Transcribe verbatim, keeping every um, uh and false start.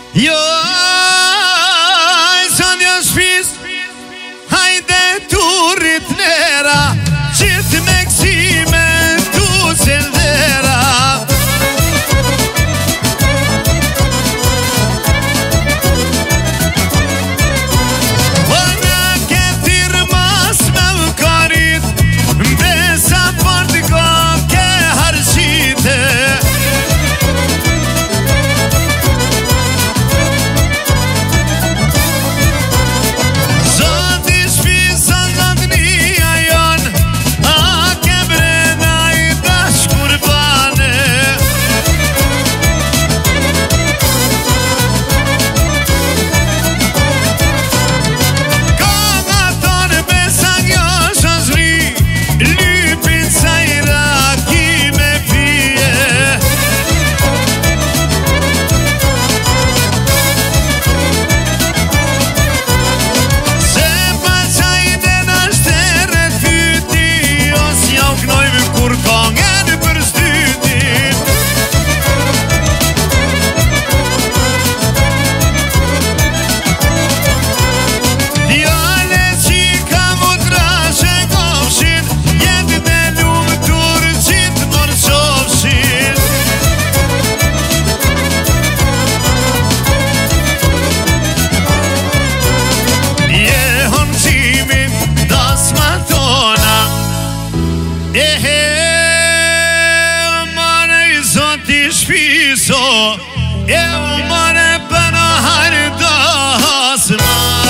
Jo, sa një shpis, hajde turit nera, qitë me kësime tu cildera. Eu mă ne până hai de asma.